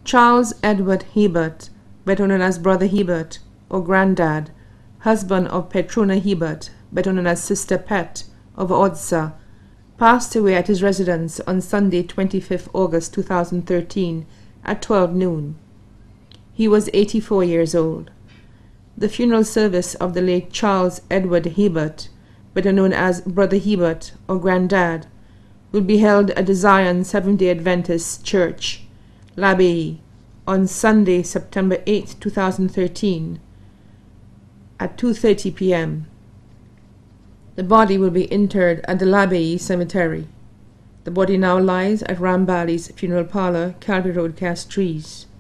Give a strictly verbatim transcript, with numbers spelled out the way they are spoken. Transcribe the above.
Charles Edward Hibbert, better known as Brother Hibbert or Grandad, husband of Petrona Hibbert, better known as Sister Pet of Odsa, passed away at his residence on Sunday, twenty-fifth August two thousand thirteen at twelve noon. He was eighty-four years old. The funeral service of the late Charles Edward Hibbert, better known as Brother Hibbert or Grandad, will be held at the Zion Seventh-day Adventist Church, L'Abbaye, on Sunday, September eighth two thousand thirteen, at two thirty p m The body will be interred at the L'Abbaye Cemetery. The body now lies at Rambali's Funeral Parlor, Calvary Road, Castries.